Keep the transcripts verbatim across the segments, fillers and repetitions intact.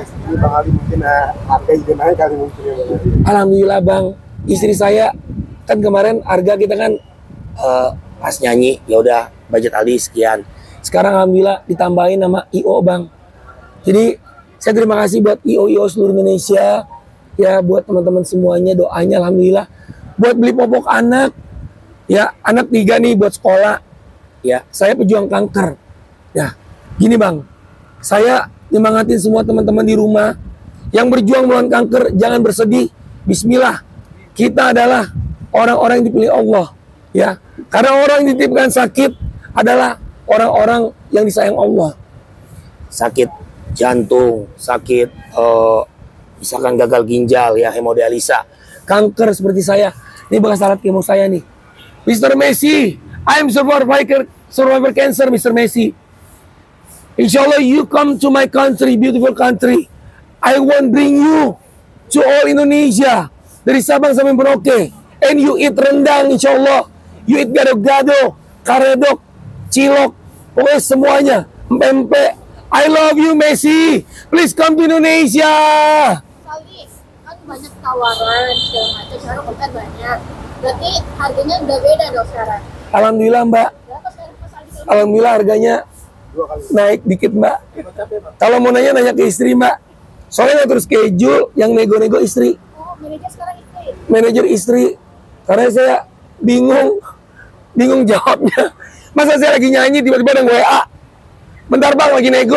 istri Bang Ali mungkin harga juga naik kali mungkin ya Bang Ali. Alhamdulillah Bang, istri saya kan kemarin harga kita kan uh, pas nyanyi ya udah budget Ali sekian. Sekarang alhamdulillah ditambahin nama I O Bang. Jadi saya terima kasih buat I O I O seluruh Indonesia ya, buat teman-teman semuanya doanya alhamdulillah. Buat beli popok anak ya, anak tiga nih buat sekolah ya. Saya pejuang kanker ya. Gini Bang, saya nyemangatin semua teman-teman di rumah yang berjuang melawan kanker, jangan bersedih. Bismillah, kita adalah orang-orang yang dipilih Allah ya. Karena orang yang dititipkan sakit adalah orang-orang yang disayang Allah. Sakit jantung, sakit uh, misalkan gagal ginjal ya, hemodialisa, kanker seperti saya. Ini bekas alat kemo saya nih. mister Messi, I am survivor survivor cancer, mister Messi. Inshallah you come to my country, beautiful country. I won't bring you to all Indonesia. Dari Sabang sampai Merauke. And you eat rendang inshallah. You eat gado-gado, karedok, cilok, pokoknya semuanya. Empek-empek. I love you Messi. Please come to Indonesia. Kali kan banyak tawaran segala macam, sekarang konten banyak. Berarti harganya udah beda dong sekarang. Alhamdulillah Mbak. Berapa sekarang Mas Aldi? Alhamdulillah harganya naik dikit Mbak. Kalau mau nanya nanya ke istri Mbak. Soalnya terus schedule yang nego-nego istri. Oh, manajer sekarang istri. Manajer istri. Karena saya bingung, bingung jawabnya. Masa saya lagi nyanyi tiba-tiba ada W A. Bentar Bang lagi nego.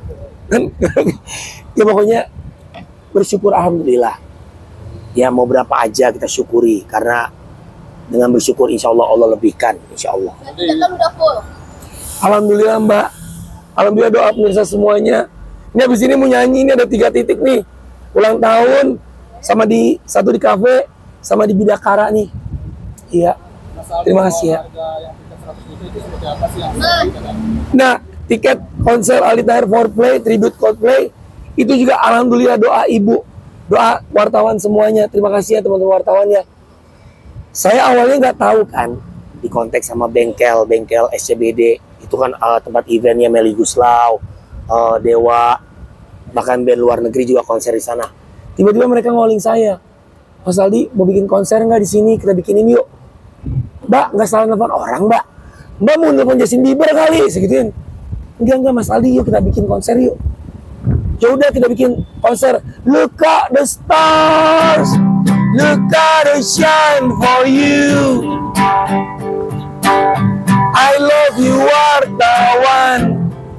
Ya pokoknya bersyukur alhamdulillah. Ya mau berapa aja kita syukuri karena dengan bersyukur insya Allah Allah lebihkan insya Allah. Berarti kan udah full. Alhamdulillah Mbak. Alhamdulillah doa pemirsa semuanya. Ini habis ini mau nyanyi, ini ada tiga titik nih. Ulang tahun, sama di satu di kafe, sama di Bidakara nih. Iya. Terima kasih ya. Nah, tiket konser Aldi Taher Foreplay, tribute Coldplay, itu juga alhamdulillah doa ibu, doa wartawan semuanya. Terima kasih ya teman-teman wartawan ya. Saya awalnya nggak tahu kan, di konteks sama bengkel, bengkel S C B D, itu kan uh, tempat eventnya Melly Guslau, uh, Dewa, bahkan band luar negeri juga konser di sana. Tiba-tiba mereka ngoling saya, Mas Aldi mau bikin konser nggak di sini? Kita bikinin yuk. Mbak, nggak salah nelfon orang Mbak. Mbak mau nelfon Justin Bieber kali, segituin. Enggak enggak Mas Aldi, yuk kita bikin konser yuk. Ya udah kita bikin konser. Look at the stars, look at the shine for you. I love you wartawan.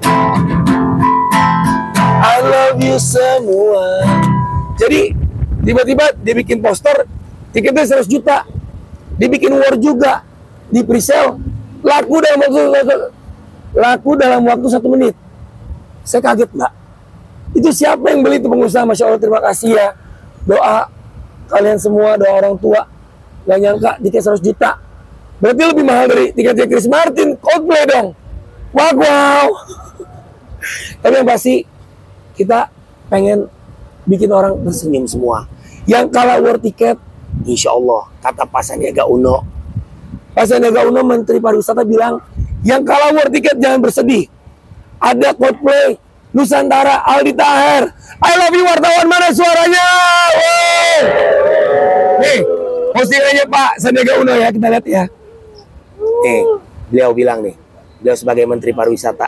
I love you semua. Jadi tiba-tiba dia bikin poster, tiketnya seratus juta. Dibikin war juga, di presale laku dalam waktu laku dalam waktu satu menit. Saya kaget Mbak. Itu siapa yang beli itu pengusaha? Masya Allah, terima kasih ya. Doa kalian semua, doa orang tua. Gak nyangka tiket seratus juta. Berarti lebih mahal dari tiketnya Chris Martin, Coldplay dong. Wow, wow. Tapi yang pasti kita pengen bikin orang tersenyum semua. Yang kalah war tiket, insya Allah, kata Pak Sandiaga Uno. Pak Sandiaga Uno, Menteri Pariwisata bilang, yang kalah war tiket jangan bersedih. Ada Coldplay, Nusantara, Aldi Taher. I love you wartawan, mana suaranya? Wow. Nih, postingannya Pak Sandiaga Uno ya, kita lihat ya. Nih, beliau bilang nih, beliau sebagai Menteri Pariwisata.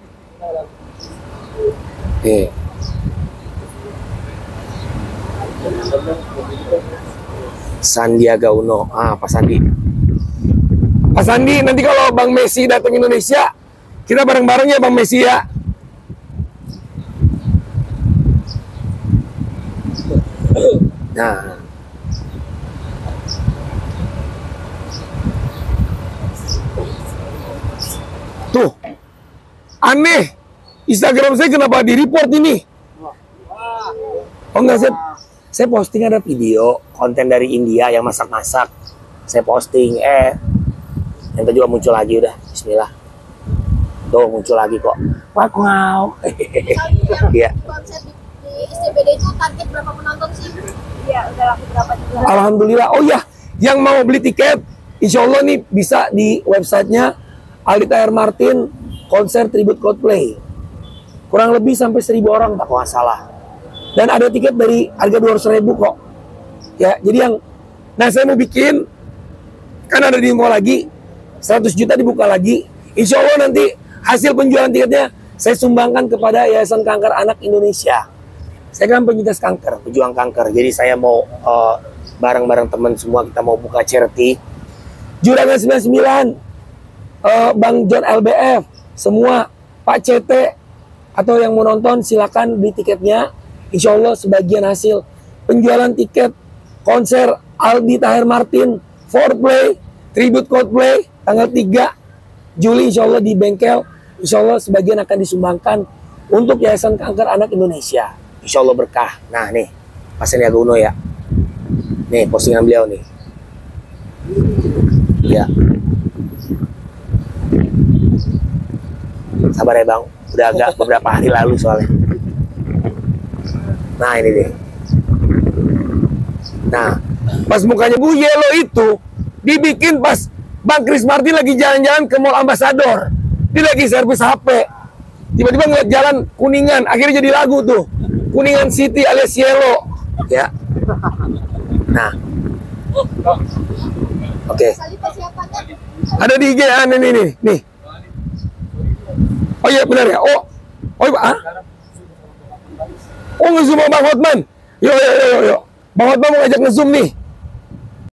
Nih. Sandiaga Uno, ah Pak Sandi. Pak Sandi, nanti kalau Bang Messi datang Indonesia, kita bareng-bareng ya Bang Messi ya. Nah, tuh, aneh. Instagram saya kenapa di report ini? Oh enggak, saya, saya posting ada video konten dari India yang masak-masak. Saya posting, eh, nanti juga muncul lagi udah. Bismillah. Tuh muncul lagi kok. Wow, wow. Iya. Konser di, di S C B D itu target berapa penonton sih? Iya, udah laku berapa juga? Alhamdulillah. Oh ya, yang mau beli tiket, insya Allah nih bisa di websitenya Aldi Taher Martin konser tribute Coldplay. Kurang lebih sampai seribu orang tak salah. Dan ada tiket dari harga dua ratus ribu kok. Ya, jadi yang, nah saya mau bikin, kan ada di mall lagi, seratus juta dibuka lagi. Insya Allah nanti hasil penjualan tiketnya saya sumbangkan kepada Yayasan Kanker Anak Indonesia. Saya kan penyintas kanker, pejuang kanker. Jadi saya mau uh, bareng-bareng teman semua kita mau buka charity. Juragan sembilan puluh sembilan, uh, Bang John L B F, semua Pak C T atau yang mau nonton silakan beli tiketnya. Insya Allah sebagian hasil penjualan tiket konser Aldi Tahir Martin, Foreplay, Tribute Coldplay tanggal tiga Juli insya Allah di bengkel. Insya Allah sebagian akan disumbangkan untuk Yayasan Kanker Anak Indonesia. Insya Allah berkah. Nah nih Pak Sandiaga Uno ya. Nih postingan beliau nih. Ya. Sabar ya Bang. Udah agak beberapa hari lalu soalnya. Nah ini deh. Nah, pas mukanya Bu Yelo itu dibikin pas Bang Chris Martin lagi jalan-jalan ke Mall Ambassador. Dia lagi servis H P. Tiba-tiba ngeliat jalan Kuningan, akhirnya jadi lagu tuh. Kuningan City alias Yelo. Ya. Nah. Oke. Okay. Ada di I G an ini nih, nih. Oh iya benar ya. Oh. Oh iya, ah? Oh nge-zoom Bang Hotman. Yo yo yo yo. Bang Hotman mau ngajak nge-zoom nih.